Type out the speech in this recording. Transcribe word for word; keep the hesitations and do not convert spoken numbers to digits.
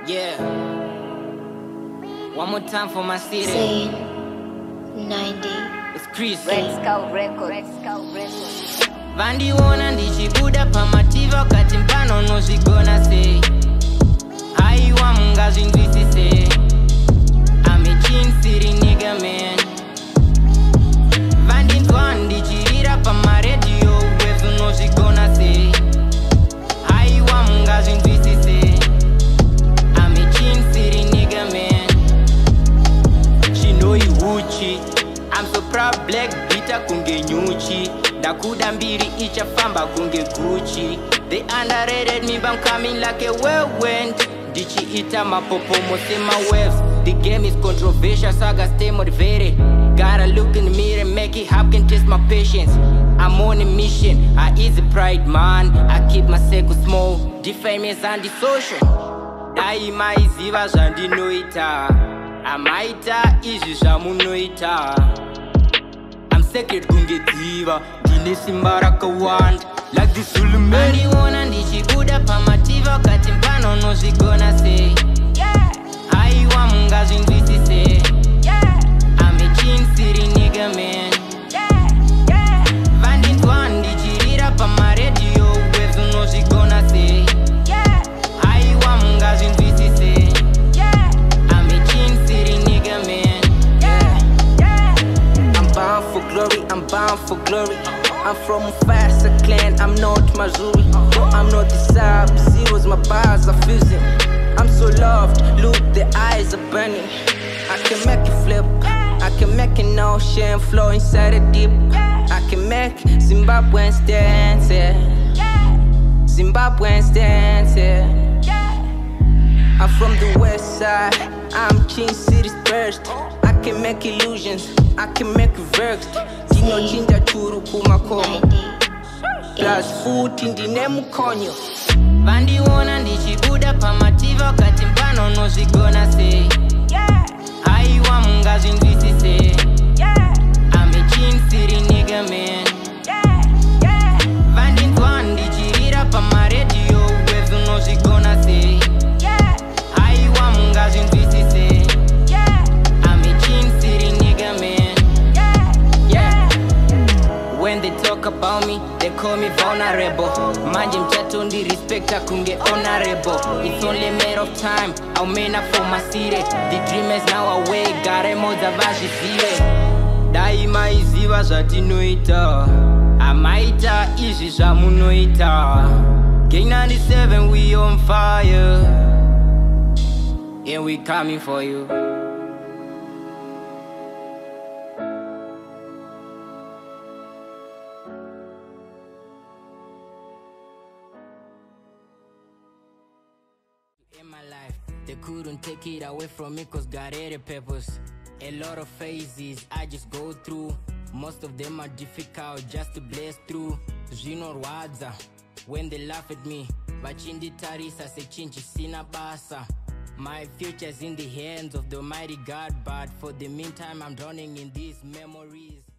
Yeah. One more time for my city. Say ninety. It's Chris. Red Skull Records. Red Skull Records. Vandiona ndichibuda pamativa kati mpano nozvigona sei. Aiwa mungazvinzwisise. I'm a Chin City nigga man. Vandinzwa ndichirira pamaredio waves unozvigona sei. Aiwa mungazvinzwisise. I'm a Chin City nigga man. Chinoi huchi. I'm so proud black bitter kunge nyuchi. Dakuda mbiri ichafamba kunge Gucci. They underrated me but I'm coming like a whirlwind. Dichi ita mapopo mosema waves. The game is controversial so I gotta stay motivated. Gotta look in the mirror and make it happen, test my patience. I'm on a mission, I easy pride man. I keep my circle small, defamous and the social. Daima iziva zvandinoita. Amaita izvi zvamunoita. I'm sacred kunge diva. Ndine simba rakawanda like the Zulu man. Andiona ndichibuda pamativa kati mpano nozvigona sei. Aiwa mungazvinzwisise. I'm a Chin City nigga man. Vandinzwa ndichirira pamaredio waves unozvigona sei. Aiwa mungazvinzwisise. I'm a Chin City nigga man. I'm bound for glory, I'm bound for glory. I'm from Mufasa clan, I'm not Mazuri. No, I'm not the sub, zeros, my bars are fusing. I'm so loved, look, the eyes are burning. I can make it flip, I can make an ocean flow inside a deep. I can make Zimbabweans dance, yeah. Zimbabweans dance, yeah. I'm from the west side, I'm Chin City's first. I can make illusions, I can make reversed. Dino chinja churu kumakomo plus food ndine mukonyo. Vandiona ndichibuda pamativa kati mpano nozvigona sei. Aiwa mungazvinzwisise. I'm a Chin City nigga man. Vandinzwa ndichirira pamaredio waves unozvigona sei. Aiwa mungazvinzwisise. I'm a Chin City nigga man. When they talk about me, they call me vulnerable. Manje mchato ndi respecta kunge honorable. It's only a matter of time, I'll man up for my city. The dream is now away, garemo dzavazvizive. Daima iziva zvatinoita. Amaita izvi zvamunoita. Gang ninety-seven, we on fire. And we coming for you. In my life, they couldn't take it away from me cause God had a purpose. A lot of phases I just go through. Most of them are difficult just to bless through. Zvinorwadza when they laugh at me. Vachinditarisa sechinchi sina basa. My future's in the hands of the Almighty God, but for the meantime I'm drowning in these memories.